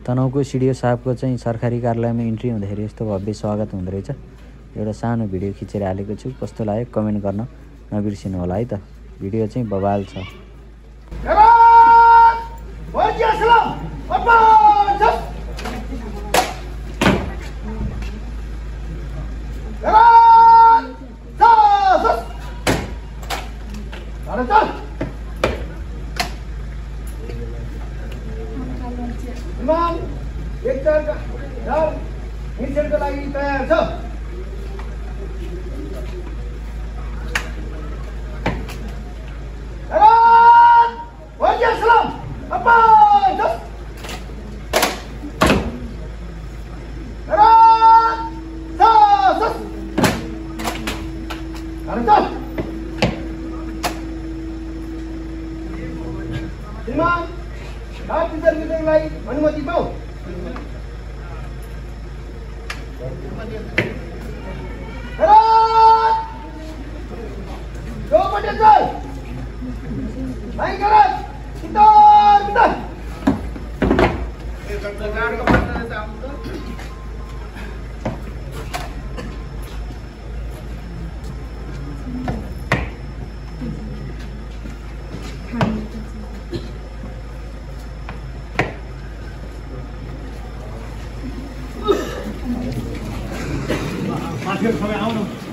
तनहुँको सिडिओ साहबको चाहिँ सरकारी कार्यालयमा इन्ट्री हुँदाखेरि यस्तो भव्य स्वागत हुँदो रहेछ। एउटा सानो भिडियो खिचेर हालेको छु, कस्तो लाग्यो कमेन्ट गर्न नबिर्सिनु होला है त। भिडियो चाहिँ बवाल छ। विमान मिसनको लागि तयार छ। विमान लागि अनुमति पाऊ। सबै आउनु।